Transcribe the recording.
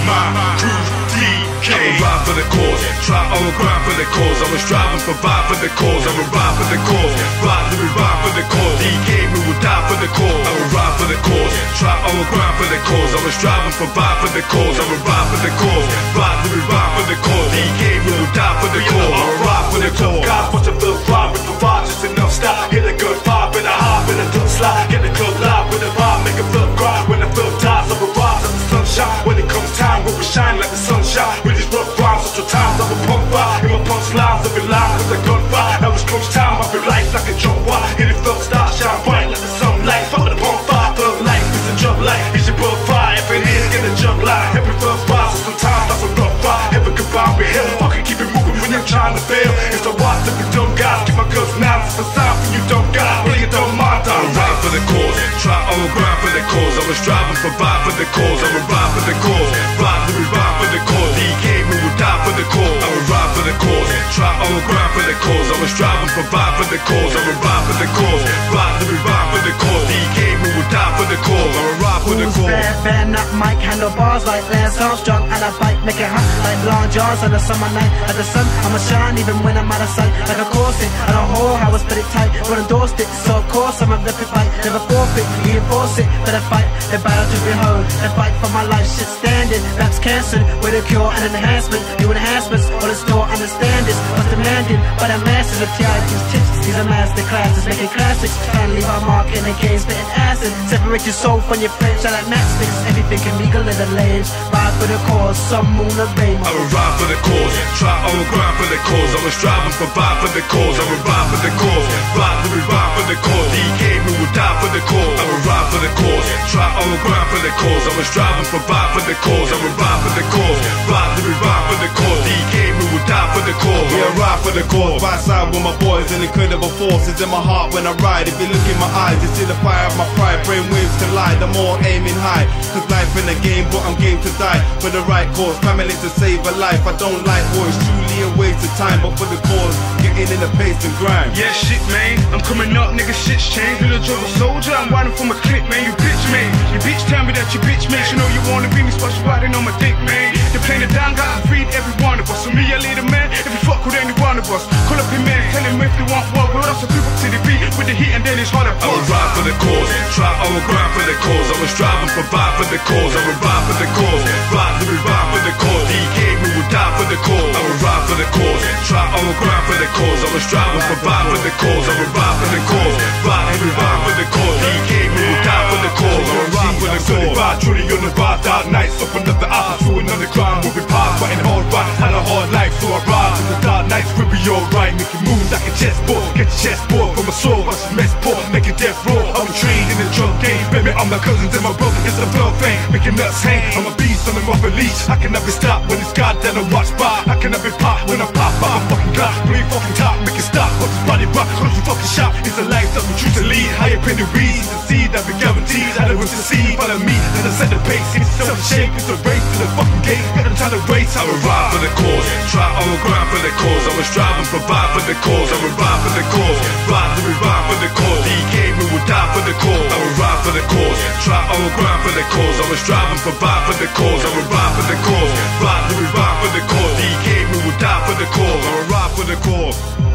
my crew, DK. I ride for the cause, try on the grind for the cause. I was striving for vibe for the cause. I will ride for the cause, ride to ride for the cause. DK, we will die for the cause. I will ride for the cause, try on the grind for the cause. I was striving for vibe for the cause. I will ride for the cause, ride to ride for the cause. DK, we will die for the cause. I will ride for the cause. God wants to feel vibe with the vibe, just enough style. Get a good vibe and a hop and a good slide. Get the club live with a vibe, make it feel grind. When the feel dies, I will rise like the sunshine. When it comes time, we will shine like the sunshine. With these rough rhymes, such a times I will pump fire. In my punchlines, I will line with the gunfire. Now it's comes time, I feel life like a jump wire. Hit it felt star, shine bright like the sunlight. Fuck with the pump fire, thug life, it's a jump light. It's your blood fire, if it is, get a jump line. Every feel fire, so sometimes that's a rough fire. Every goodbye, we hell, fucking keep it moving when you're trying to fail. It's the watch of the dumb guys, keep my guns now. It's a sign for you dumb guys, play it don't mind. I will ride for the cause, try on the grind for the cause. I was striving for vibe for the cause. I will ride for the cause, ride to ride for the cause. DK, we will die for the cause. I will ride for the cause, try on the grind for the cause. I was striving for vibe for the cause. I will ride for the cause, ride to ride for the cause. DK, we will die for the cause. I will ride for the cause. Bad up mic, handlebars like Lance Armstrong, and I bike, make it hot like Long Johns on a summer night. Like the sun, I'ma shine even when I'm out of sight. Like a corset, I don't hold how I spit it tight. But endorsed it, so of course I'm a rip it fight. Never forfeit, reinforce it, better fight. The battle to behold, the fight for my life, shit standing. Raps cancelled, with a cure and enhancement. New enhancements, all the store understand this. What's demanded by the masses of theologians, tips. These are master classes, making classics. Trying to leave our mark in the game, spitting acid. Separate your soul from your friends, shine like matchsticks. Everything can legal in the lanes. Ride for the cause, some moon or rain. I will ride for the cause, try on the grind for the cause. I was striving for vibe for the cause. I will ride for the cause, ride to ride for the cause. DK, we will die for the cause. I will ride for the cause, try on the grind for the cause. I was striving for vibe for the cause. I will ride for the cause, ride to ride for the cause. DK, we will die for the cause. We are ride for the cause, right side with my boys. An incredible force is in my heart when I ride. If you look in my eyes, you see the fire of my pride. Brain waves collide, I'm all aiming high. Cause life in the game, but I'm game to die. For the right cause, family to save a life. I don't like war, it's truly a waste of time. But for the cause, getting in the pace and grind. Yeah, shit, man, I'm coming up, nigga, shit's changed. Little job a soldier, I'm riding for my clip, man. You bitch, man. You bitch tell me that you bitch, man. You know you wanna be me, but you riding on my dick, man. They playing the down, gotta feed every one of us. So me, I lead a man, if you fuck with any one of us. Call up your man, tell him if they want war. We're also people to the beat with the heat and then it's hard to I will ride for the cause, try on the grind for the cause. I was striving for vibe for the cause. I will ride for the cause, ride to ride for the cause. DK, we will die for the cause. I will ride for the cause, try on the grind for the cause. I was striving for vibe for the cause. I will ride for the cause, ride to ride for the cause. DK, we will die for the cause. I will ride for the cause. Ride truly on the ride, dark nights. Up another hour, through another crime. Moving past, fighting hard right, had a hard life. So I ride in the dark nights, we'll be alright. Making moves like a chessboard, get your chessboard from a sword. Watch the mess poor, make it death raw. I'm trained in the drug game, baby, I'm my cousins and my brother. It's a blood thing, making us hang. I'm a beast on the rough leash. I cannot be stopped when it's God that I watch by. I cannot be popped when I pop by. I'm fucking God, bleed fucking top, make it stop. Watch this body rock, close your fucking shop. It's a life that we choose to lead. Higher pay the reason to see that we guaranteed. I don't succeed, follow me, and I set the pace. It's self-shape, it's a race to the fucking gate. Got them trying to race, I will ride for the cause, try on the grind for the cause. I was striving for vibe for the cause. I will ride for the cause, ride to ride for the cause. DK, we will die for the cause. I will ride for the cause, try on the grind for the cause. I was striving for vibe for the cause. I will ride for the cause, ride to ride for the cause. DK, we will die for the cause. I will ride for the cause.